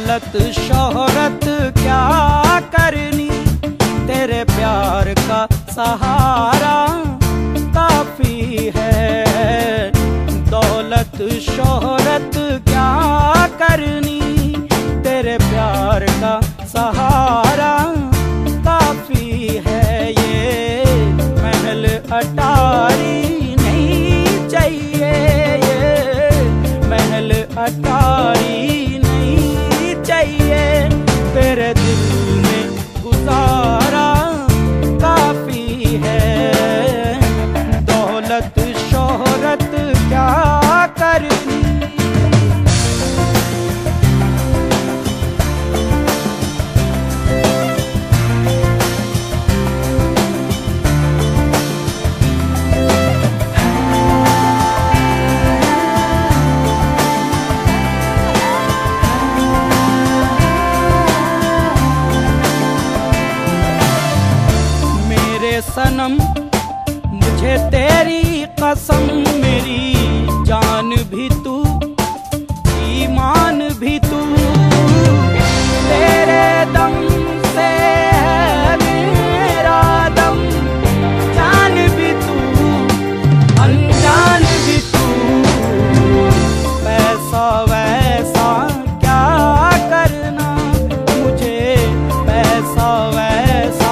दौलत शोहरत क्या करनी, तेरे प्यार का सहारा काफी है। दौलत शोहरत क्या करनी, तेरे प्यार का सहारा काफी है। ये महल अटारी नहीं चाहिए, ये महल अटारी नहीं चाहिए, तेरे दिल में गुजारा काफी है। दौलत शोहरत क्या करनी। सनम मुझे तेरी कसम, मेरी जान भी तू, ईमान भी तू, तेरे दम से है मेरा दम, जान भी तू, अनजान भी तू। पैसा वैसा क्या करना मुझे, पैसा वैसा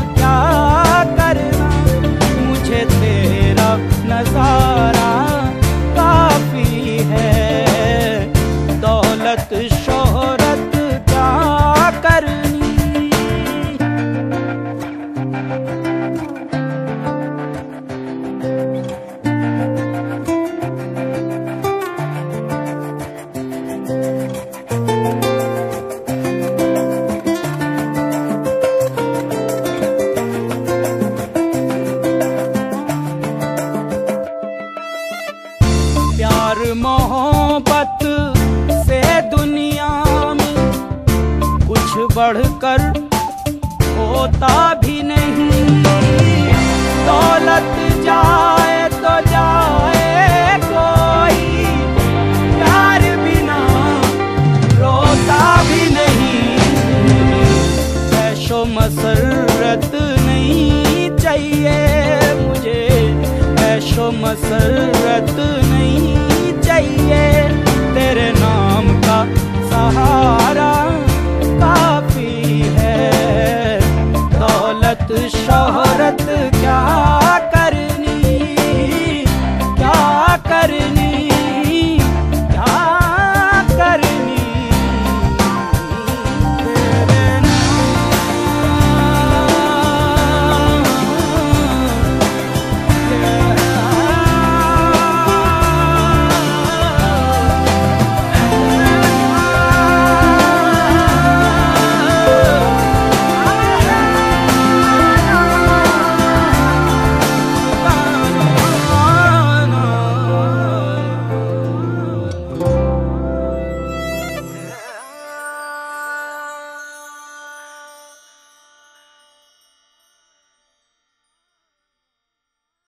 नजारा काफी है। दौलत शोहरत क्या करनी। प्यार मोहब्बत से दुनिया में कुछ बढ़कर होता भी नहीं। दौलत जा